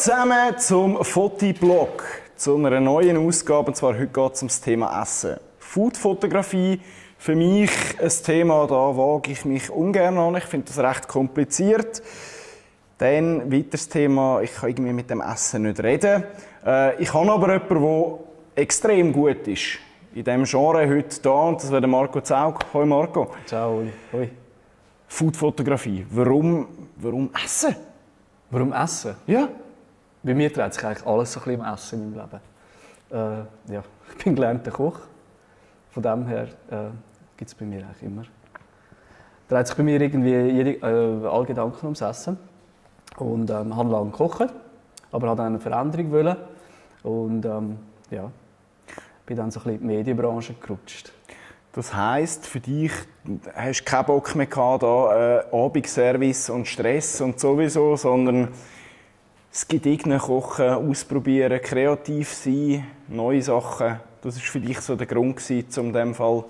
zusammen zum Fotoblog, zu einer neuen Ausgabe. Und zwar heute geht es um das Thema Essen. Foodfotografie, für mich ein Thema, da wage ich mich ungern an. Ich finde das recht kompliziert. Dann weiteres Thema, ich kann irgendwie mit dem Essen nicht reden. Ich habe aber jemanden, der extrem gut ist in diesem Genre heute da, und das wäre Marco Zaug. Hoi Marco. Ciao, Uli. Hoi. Foodfotografie, warum Essen? Warum Essen? Ja. Bei mir dreht sich eigentlich alles so ein bisschen um Essen in meinem Leben. Ja, ich bin gelernter Koch. Von dem her gibt es bei mir eigentlich immer. Dreht sich bei mir irgendwie alle Gedanken ums Essen. Und habe lange gekocht, aber habe dann eine Veränderung wollen. Und ja, bin dann so ein bisschen in die Medienbranche gerutscht. Das heisst, für dich hast du keinen Bock mehr gehabt, da Abendservice und Stress und sowieso, sondern das Gediegen kochen, ausprobieren, kreativ sein, neue Sachen. Das war für dich so der Grund gewesen, um in diesem Fall.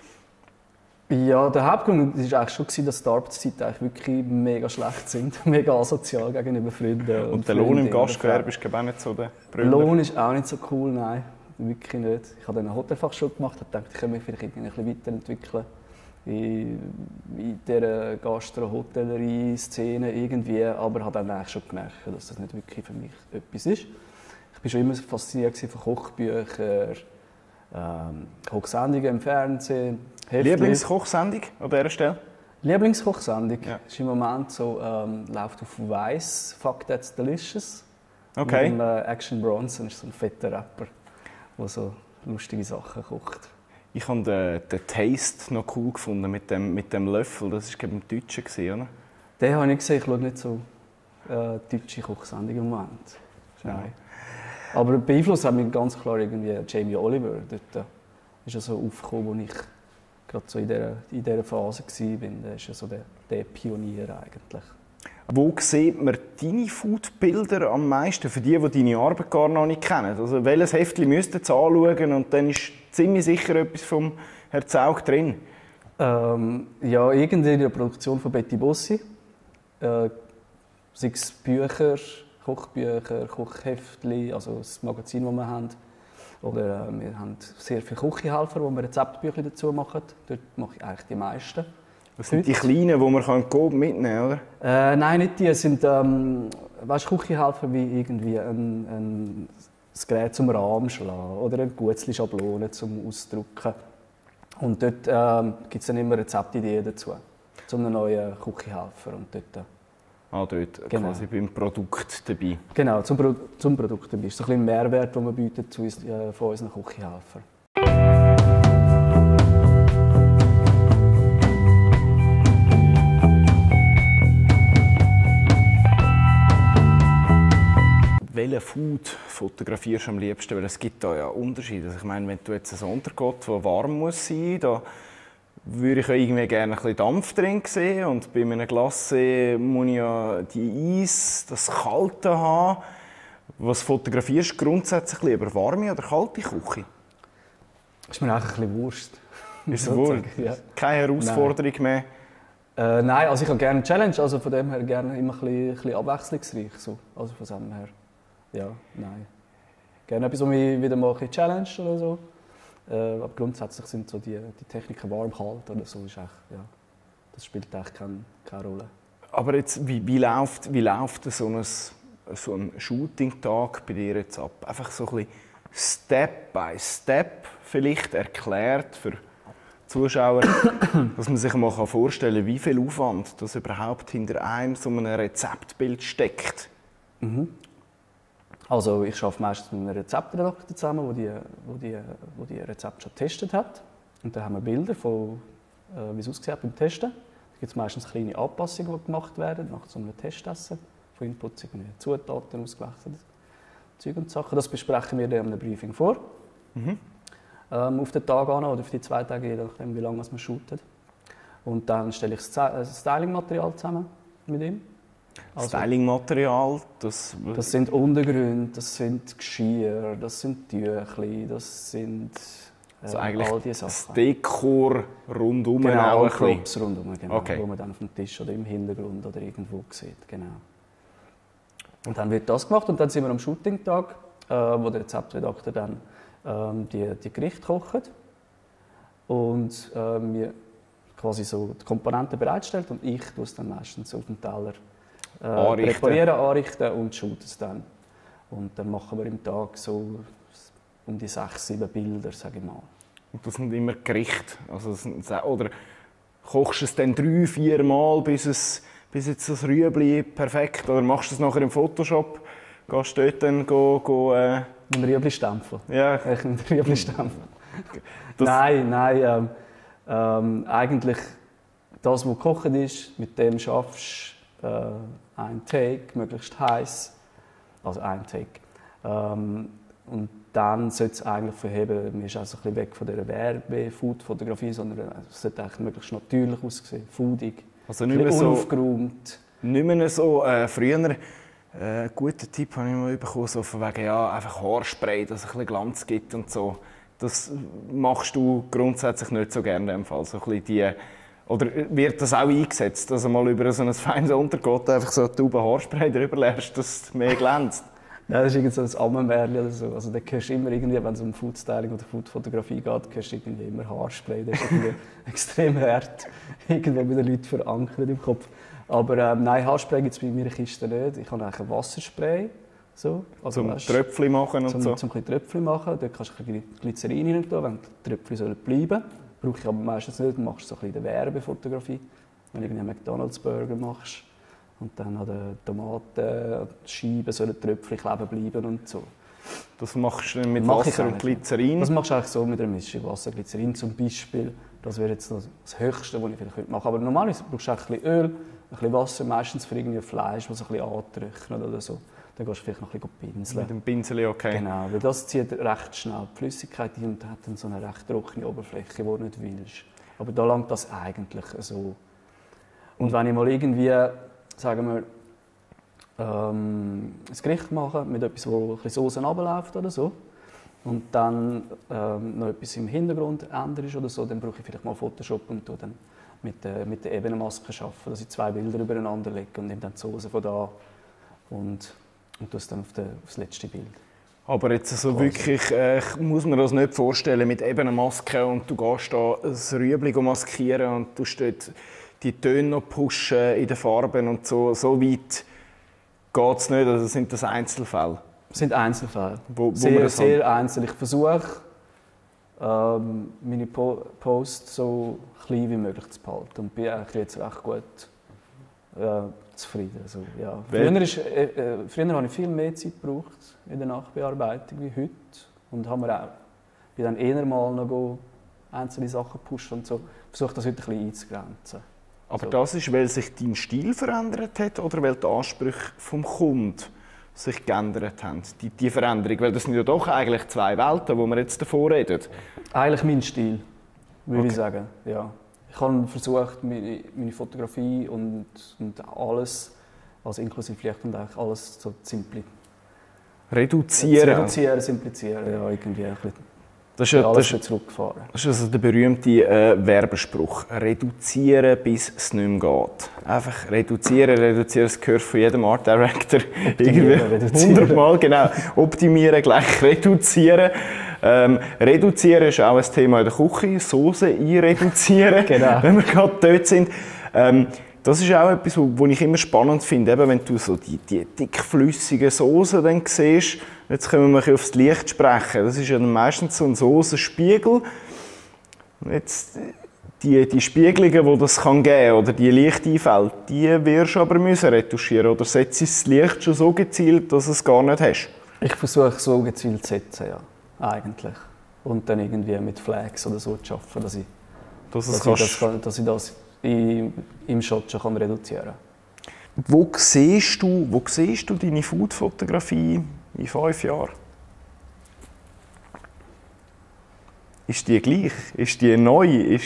Ja, der Hauptgrund war eigentlich schon, dass die Arbeitszeiten eigentlich wirklich mega schlecht sind, mega asozial gegenüber Freunden. Und der Lohn im Gastgewerbe ist auch nicht so der Brüder. Der Lohn ist auch nicht so cool, nein, wirklich nicht. Ich habe dann eine Hotelfachschule gemacht und dachte, ich kann mich vielleicht ein bisschen weiterentwickeln in dieser Gastro-Hotellerie-Szene irgendwie, aber habe dann eigentlich schon gemerkt, dass das nicht wirklich für mich etwas ist. Ich war schon immer fasziniert von Kochbüchern, Kochsendungen im Fernsehen. Lieblingskochsendung an dieser Stelle? Lieblingskochsendung? Ja. Ist im Moment so, läuft auf Weiss, Fuck That's Delicious. Okay. Mit dem Action Bronson, ist so ein fetter Rapper, der so lustige Sachen kocht. Ich habe den Taste noch cool gefunden mit dem Löffel. Das war im Deutschen, oder? Den habe ich gesehen. Ich schaue nicht so deutsche Kochsendungen im Moment. Nein. Aber beeinflusst hat mich ganz klar irgendwie Jamie Oliver. Dort ist er so aufgekommen, als ich gerade so in dieser Phase war. Der ist ja so der Pionier eigentlich. Wo sieht man deine Foodbilder am meisten, für die deine Arbeit gar noch nicht kennen? Also welches Heftchen müsst ihr jetzt anschauen und dann ist ziemlich sicher etwas vom Herrn Zaug drin? Ja, irgendwie in der Produktion von Betty Bossi. Sei es Bücher, Kochbücher, Kochheftchen, also das Magazin, das wir haben. Oder wir haben sehr viele Küchenhelfer, wo wir Rezeptbücher dazu machen. Dort mache ich eigentlich die meisten. Das sind die kleinen, die man mitnehmen kann, oder? Nein, nicht die. Es sind Küchenhelfer wie irgendwie ein Gerät zum Rahmen schlagen oder eine Gutzli-Schablone zum Ausdrucken. Und dort gibt es dann immer Rezeptideen dazu, zu einem neuen Küchenhelfer. Und dort, dort genau. Quasi beim Produkt dabei. Genau, zum Produkt dabei. Das ist so ein bisschen ein Mehrwert, den wir bieten von unseren Küchenhelfern. Welchen Food fotografierst du am liebsten? Weil es gibt da ja Unterschiede. Also ich meine, wenn du jetzt einen Untergott, der warm muss sein, da würde ich ja irgendwie gerne ein bisschen Dampf drin sehen. Und bei einem Glacé muss ich ja die Eis, das Kalte haben. Was fotografierst du grundsätzlich lieber? Warme oder kalte Küche? Ist mir eigentlich ein bisschen Wurst. Ist es wohl? Ja. Keine Herausforderung mehr? Nein, also ich habe gerne eine Challenge. Also von dem her gerne immer ein bisschen abwechslungsreich. So. Also von dem her. Ja, nein. Gerne etwas, was mich wieder mal ein challenge oder so. Aber grundsätzlich sind so die Techniken warm, kalt oder so, ist echt, ja, das spielt echt keine Rolle. Aber jetzt, wie läuft so ein Shooting-Tag bei dir jetzt ab? Einfach so ein bisschen Step by Step vielleicht erklärt für Zuschauer, dass man sich mal vorstellen kann, wie viel Aufwand das überhaupt hinter einem so einem Rezeptbild steckt. Mhm. Also ich arbeite meistens mit einem Rezeptredakteur zusammen, der die Rezepte schon getestet hat. Und dann haben wir Bilder von, wie es aussieht beim Testen. Da gibt es meistens kleine Anpassungen, die gemacht werden nach so einem Testessen. Von Inputs, Zutaten, ausgewechselt, Zeug und Sachen. Das besprechen wir dann in einem Briefing vor. Mhm. Auf den Tag an oder auf die 2 Tage, je nachdem wie lange wir shooten. Und dann stelle ich das Stylingmaterial zusammen mit ihm. Also, Stylingmaterial, das sind Untergründe, das sind Geschirr, das sind Tüchli, das sind also eigentlich all diese Sachen. Das Dekor rundum genau, auch ein Props rundum, genau, okay. wo man dann auf dem Tisch oder im Hintergrund oder irgendwo sieht. Genau. Und dann wird das gemacht und dann sind wir am Shooting-Tag, wo der Rezeptredakteur dann die Gerichte kocht und mir quasi so die Komponenten bereitstellt und ich tue es dann meistens auf dem Teller präparieren, anrichten und shoot es dann. Und dann machen wir im Tag so um die 6, 7 Bilder, sage ich mal. Und das sind immer Gerichte? Also, oder kochst du es dann 3, 4 Mal, bis jetzt das Rüebli perfekt? Oder machst du es nachher im Photoshop? Gehst du dort dann Mit dem Rüebli-Stempel? Ja. Mit dem Rüebli-Stempel? Nein, eigentlich das, was gekocht ist, mit dem schaffst du einen Take, möglichst heiß. Also einen Take. Und dann sollte es eigentlich verheben, man ist also ein bisschen weg von dieser Werbe-Food-Fotografie, sondern es sollte eigentlich möglichst natürlich aussehen, foodig, also nicht mehr unaufgeräumt. Nicht mehr so, früher, einen guten Tipp habe ich mal bekommen, so von wegen, ja, einfach Haarspray, dass es ein bisschen Glanz gibt und so. Das machst du grundsätzlich nicht so gerne in dem Fall. So ein bisschen oder wird das auch eingesetzt, dass du mal über so ein feines Untergeht einfach so eine Tube Haarspray drüber lässt, dass es mehr glänzt? Ja, das ist irgendwie so ein Ammenmärchen oder so. Also, da hörst du immer irgendwie, wenn es um Foodstyling oder Foodfotografie geht, hörst du irgendwie immer Haarspray. Das ist irgendwie extrem hart irgendwo bei den Leuten verankert im Kopf. Aber nein, Haarspray gibt es bei mir in der Kiste nicht. Ich habe eigentlich ein Wasserspray. So. Also, zum Tröpfchen machen und so? Zum ein Tröpfchen machen. Dort kannst du ein bisschen Glycerin rein tun, wenn die Tröpfchen bleiben sollen. Brauche ich aber meistens nicht. Dann machst du so ein bisschen Werbefotografie. Wenn du einen McDonalds-Burger machst. Und dann an den Tomatenscheiben sollen Tröpfchen kleben bleiben und so. Das machst du mit Wasser und Glycerin? Das machst du eigentlich so mit einer Mischung. Wasser, Glycerin zum Beispiel. Das wäre jetzt das Höchste, was ich vielleicht machen könnte. Aber normalerweise brauchst du ein bisschen Öl, ein bisschen Wasser, meistens für irgendwie Fleisch, das ein bisschen antrocknet oder so. Dann gehst du vielleicht noch ein bisschen pinseln. Mit dem Pinsel, okay. Genau, weil das zieht recht schnell die Flüssigkeit ein und hat dann so eine recht trockene Oberfläche, die du nicht willst. Aber da langt das eigentlich so. Und wenn ich mal irgendwie, sagen wir, ein Gericht mache mit etwas, wo ein bisschen Soße runterläuft oder so, und dann noch etwas im Hintergrund ändert oder so, dann brauche ich vielleicht mal Photoshop und tue dann mit der Ebenenmaske arbeiten, dass ich 2 Bilder übereinander lege und nehme dann die Soße von da und tue es dann auf das letzte Bild. Aber jetzt so wirklich, muss man das nicht vorstellen mit Ebenenmaske und du gehst da das Rüebli maskieren und du dort die Töne noch pushen in den Farben und so. So weit geht es nicht, also sind das Einzelfälle? Das sind Einzelfälle. Wo sehr einzeln. Ich versuche, meine Posts so klein wie möglich zu behalten und bin eigentlich jetzt recht gut zufrieden. Also, ja. Früher habe ich viel mehr Zeit gebraucht in der Nachbearbeitung wie heute und bin dann eher mal noch einzelne Sachen pushen und so. Versuche das heute ein bisschen einzugrenzen. Aber das ist, weil sich dein Stil verändert hat oder weil die Ansprüche vom Kunden sich geändert haben? Die Veränderung, weil das sind ja doch eigentlich 2 Welten, wo wir jetzt davor reden. Eigentlich mein Stil, würde ich sagen. Ja. Ich habe versucht, meine Fotografie und alles, also inklusive Licht und eigentlich alles zu reduzieren, simplizieren, ja, irgendwie ein bisschen. Das ist zurückgefahren. Das ist also der berühmte Werbespruch. Reduzieren, bis es nicht mehr geht. Einfach reduzieren, das gehört von jedem Art Director. Irgendwie 100 Mal, genau. Optimieren gleich reduzieren. Reduzieren ist auch ein Thema in der Küche. Soße einreduzieren, genau. Wenn wir gerade dort sind. Das ist auch etwas, was ich immer spannend finde, eben, wenn du so die dickflüssigen Soßen dann siehst. Jetzt können wir mal aufs Licht sprechen. Das ist ja dann meistens so ein Soßenspiegel. Jetzt, die Spiegelungen, die das geben kann, oder die Lichteinfälle, die wirst du aber retuschieren. Oder setzt das Licht schon so gezielt, dass du es gar nicht hast? Ich versuche so gezielt zu setzen, ja. Eigentlich. Und dann irgendwie mit Flags oder so zu arbeiten, dass ich das im Shot schon reduzieren kann. Wo siehst du deine Food-Fotografie in 5 Jahren? Ist die gleich? Ist die neu?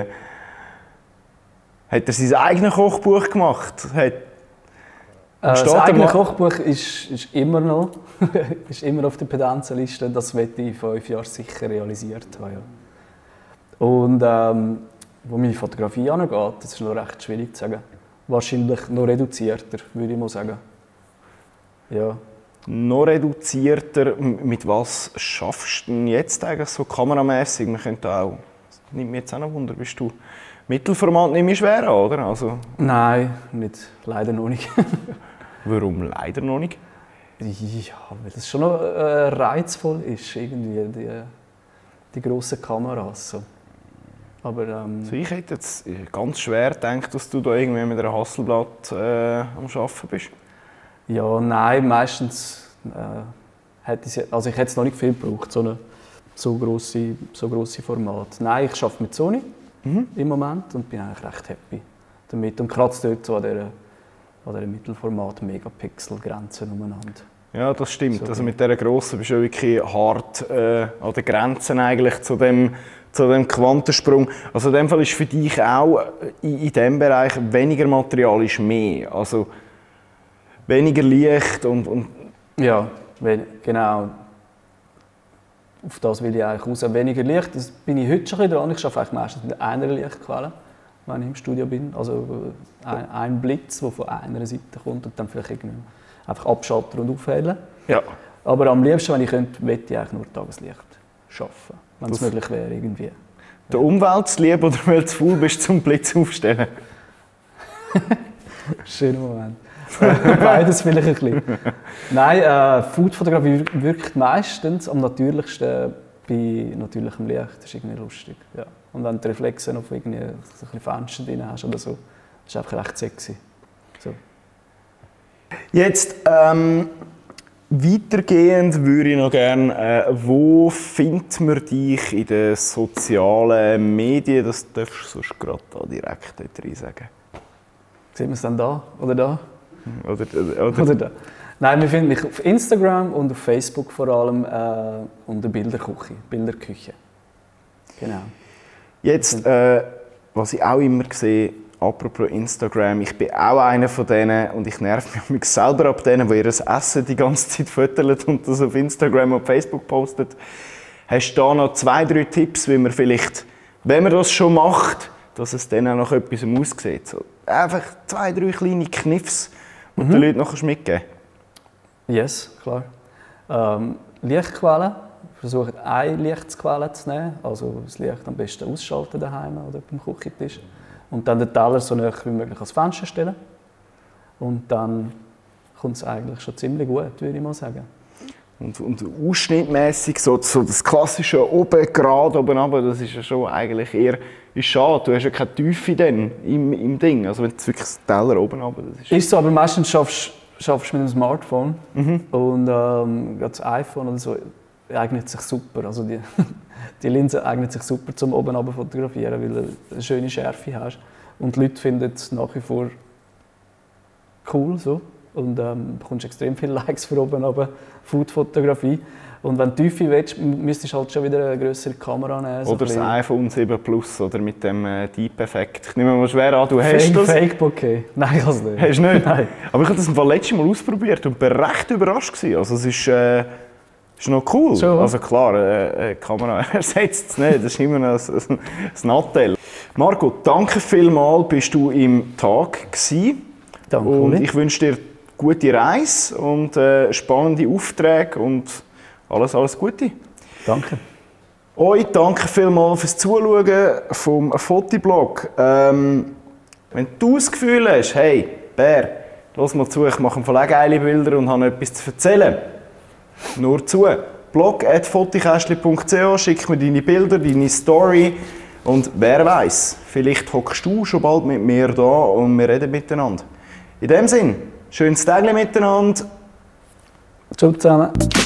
Hat er sein eigenes Kochbuch gemacht? Das eigene Kochbuch ist immer noch ist immer auf der Pendenzenliste. Das werde ich in 5 Jahren sicher realisiert haben. Ja. Und wo meine Fotografie angeht, das ist noch recht schwierig zu sagen. Wahrscheinlich noch reduzierter, würde ich mal sagen. Ja. Noch reduzierter. Mit was schaffst du denn jetzt eigentlich so kameramässig? Man könnte auch, nimmt mich jetzt auch noch Wunder, bist du Mittelformat nicht mehr schwer an, oder? Also, Nein, leider noch nicht. warum leider noch nicht? Ja, weil das schon noch reizvoll ist, irgendwie, die grossen Kameras. So. Aber, Also ich hätte jetzt ganz schwer gedacht, dass du da irgendwie mit einer Hasselblad am Arbeiten bist. ja, nein, meistens hätte ich also ich hätte es noch nicht viel gebraucht, so grosse Format. Nein, ich arbeite mit Sony im Moment und bin eigentlich recht happy damit und kratze dort so an dieser Mittelformat-Megapixel-Grenze umeinander. Ja, das stimmt. So, also mit dieser grossen bist du wirklich hart an den Grenzen eigentlich zu dem Quantensprung. Also in dem Fall ist für dich auch in diesem Bereich weniger Material ist mehr. Also weniger Licht und Ja, genau. Auf das will ich eigentlich raus. Weniger Licht, das bin ich heute schon ein bisschen dran. Ich arbeite eigentlich meistens mit einer Lichtquelle, wenn ich im Studio bin. Also ein Blitz, der von einer Seite kommt und dann vielleicht irgendwie einfach abschalten und aufhellen. ja. Aber am liebsten, wenn ich könnte, möchte ich eigentlich nur Tageslicht arbeiten, wenn es möglich wäre irgendwie. Der Umwelt zu lieb oder weil du zu faul bist zum Blitz aufstellen? Schöner Moment. Beides vielleicht ein bisschen. Nein, Foodfotografie wirkt meistens am natürlichsten bei natürlichem Licht. Das ist irgendwie lustig. Ja. Und wenn du Reflexe auf irgendwie so ein bisschen Fenster drin hast oder so, das ist einfach recht sexy. So. Jetzt weitergehend würde ich noch gerne, wo findet man dich in den sozialen Medien? Das darfst du sonst gerade da direkt rein sagen. Sieht man es dann da oder da? Oder da? Nein, wir finden mich auf Instagram und auf Facebook vor allem unter Bilderküche. Genau. Jetzt, was ich auch immer sehe, apropos Instagram, ich bin auch einer von denen und ich nerv mich selber ab denen, die ihr Essen die ganze Zeit fotografieren und das auf Instagram und Facebook postet. Hast du da noch 2, 3 Tipps, wie man vielleicht, wenn man das schon macht, dass es dann auch noch etwas aussieht? So, einfach 2, 3 kleine Kniffs, die den Leuten noch mitgeben kannst. Yes, klar. Lichtquellen. Versucht eine Lichtquelle zu nehmen, also das Licht am besten ausschalten daheim oder beim Küchentisch. Und dann den Teller so nah wie möglich ans Fenster stellen. Und dann kommt es eigentlich schon ziemlich gut, würde ich mal sagen. Und ausschnittmässig so das klassische oben, gerade oben runter, das ist ja schon eigentlich eher ist schade. Du hast ja keine Tiefe dann im Ding. Also wenn du wirklich das Teller oben runter, das ist so, aber meistens schaffst du mit dem Smartphone. Und gerade das iPhone oder so eignet sich super. Also die Linse eignet sich super zum oben runter fotografieren, weil du eine schöne Schärfe hast. Und die Leute finden es nach wie vor cool so. Und bekommst extrem viele Likes für oben runter Food-Fotografie. Und wenn du Tiefe willst, müsstest du halt schon wieder eine größere Kamera nehmen. Oder das iPhone 7 Plus oder mit dem Deep-Effekt. Ich nehme mal schwer an, du hast das. Fake-Bokeh? Nein, ich habe es nicht. Hast du nicht? Nein. Aber ich habe das im Fall letztes Mal ausprobiert und bin recht überrascht gewesen. Also es ist noch cool. Schon. Also klar, eine Kamera ersetzt es nicht, das ist immer noch ein Nachteil. Marco, danke vielmals, bist du im Tag gewesen. Danke. Und ich wünsche dir gute Reise und spannende Aufträge und alles Gute. Danke. Euch danke vielmals fürs Zuschauen vom Fotoblog. Wenn du das Gefühl hast, hey, Bär, lass mal zu, ich mache im Fall geile Bilder und habe etwas zu erzählen. Nur zu. blog@fotokästli.ch, schick mir deine Bilder, deine Story und wer weiß, vielleicht hockst du schon bald mit mir da und wir reden miteinander. In dem Sinn, schönes Tag miteinander. Ciao zusammen.